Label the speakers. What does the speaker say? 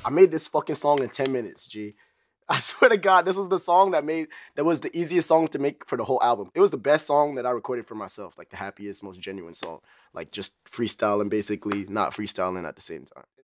Speaker 1: I made this fucking song in 10 minutes, G. I swear to God, this was the song that was the easiest song to make for the whole album. It was the best song that I recorded for myself, like the happiest, most genuine song. Like just freestyling, basically, not freestyling at the same time.